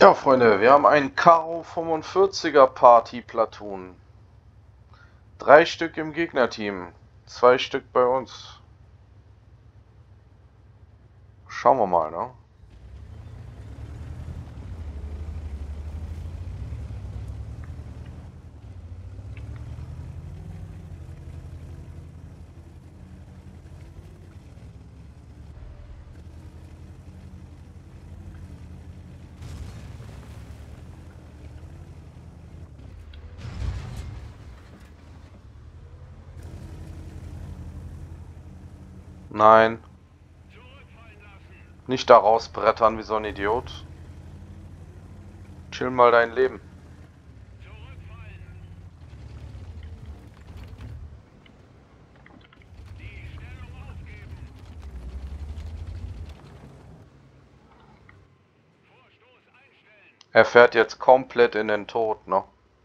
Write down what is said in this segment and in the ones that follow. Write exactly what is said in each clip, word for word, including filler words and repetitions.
Ja, Freunde, wir haben ein Karo fünfundvierziger Party Platoon. Drei Stück im Gegnerteam, zwei Stück bei uns. Schauen wir mal, ne? Nein, nicht da rausbrettern wie so ein Idiot. Chill mal dein Leben. Er fährt jetzt komplett in den Tod, ne?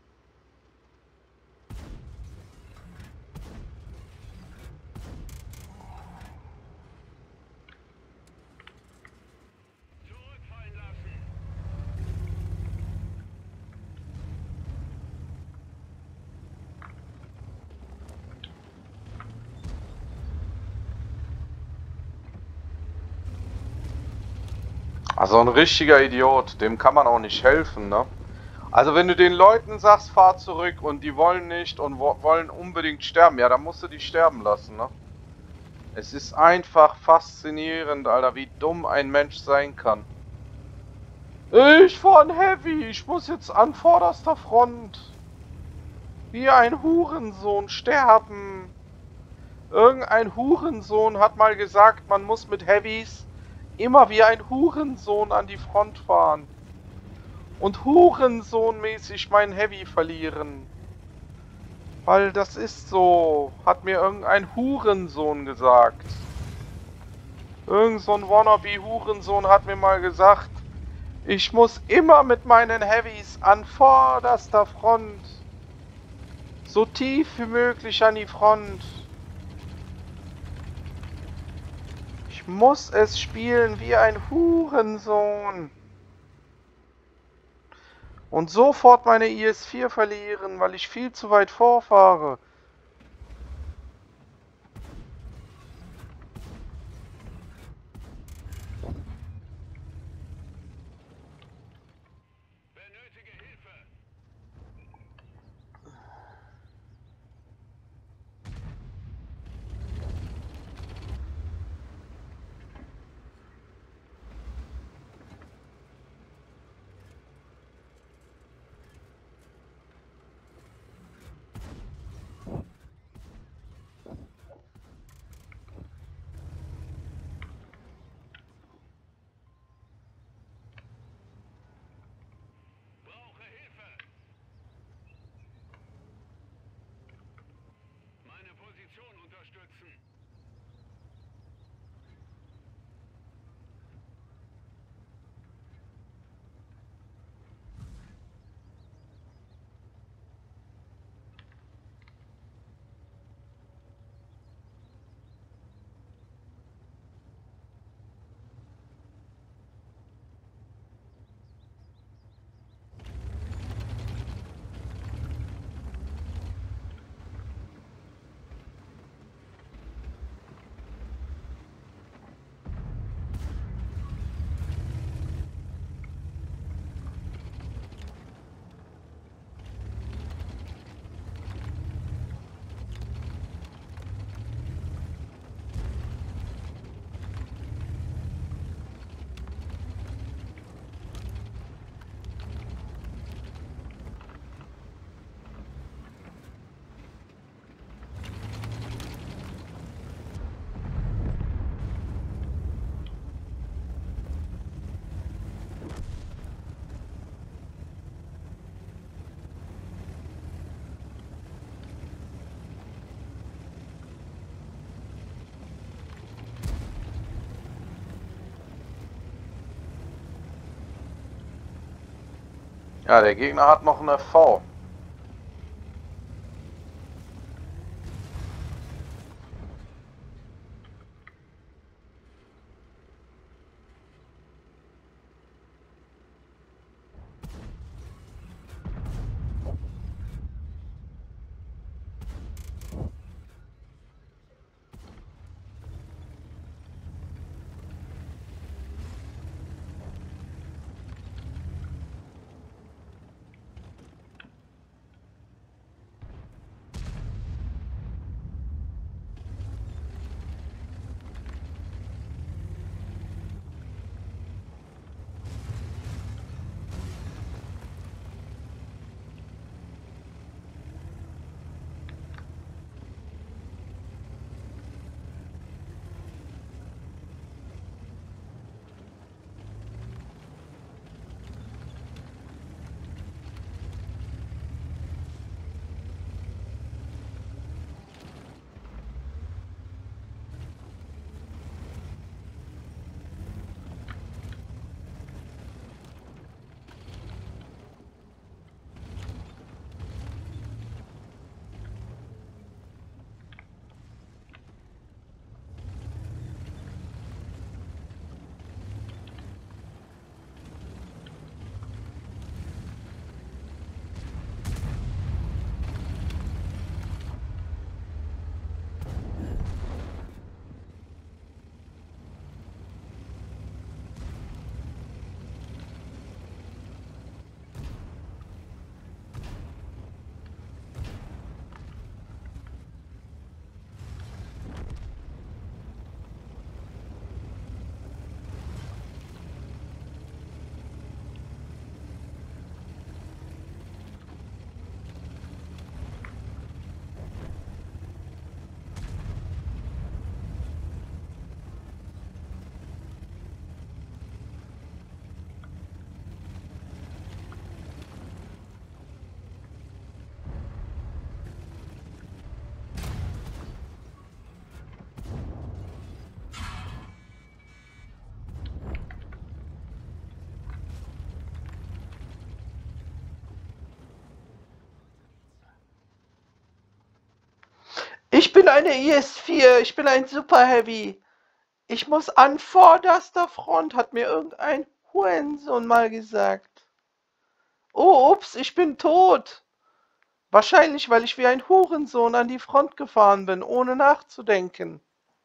Also ein richtiger Idiot, dem kann man auch nicht helfen, ne? Also wenn du den Leuten sagst, fahr zurück und die wollen nicht und wo wollen unbedingt sterben, ja, dann musst du die sterben lassen, ne? Es ist einfach faszinierend, Alter, wie dumm ein Mensch sein kann. Ich von Heavy, ich muss jetzt an vorderster Front. Wie ein Hurensohn sterben. Irgendein Hurensohn hat mal gesagt, man muss mit Heavys immer wie ein Hurensohn an die Front fahren. Und Hurensohnmäßig mein Heavy verlieren. Weil das ist so, hat mir irgendein Hurensohn gesagt. Irgend so ein Wannabe-Hurensohn hat mir mal gesagt, ich muss immer mit meinen Heavys an vorderster Front. So tief wie möglich an die Front. Ich muss es spielen wie ein Hurensohn. Und sofort meine I S vier verlieren, weil ich viel zu weit vorfahre. Ja, der Gegner hat noch eine V. Ich bin eine I S vier, ich bin ein Super Heavy. Ich muss an vorderster Front, hat mir irgendein Hurensohn mal gesagt. Oh, ups, ich bin tot. Wahrscheinlich, weil ich wie ein Hurensohn an die Front gefahren bin, ohne nachzudenken.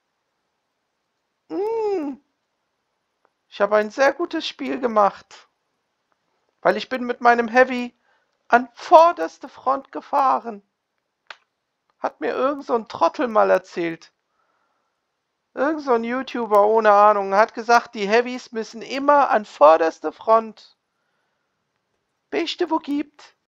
Hm, ich habe ein sehr gutes Spiel gemacht. Weil ich bin mit meinem Heavy an vorderste Front gefahren. Hat mir irgend so ein Trottel mal erzählt. Irgend so ein YouTuber ohne Ahnung hat gesagt, die Heavys müssen immer an vorderste Front. Beste, wo gibt.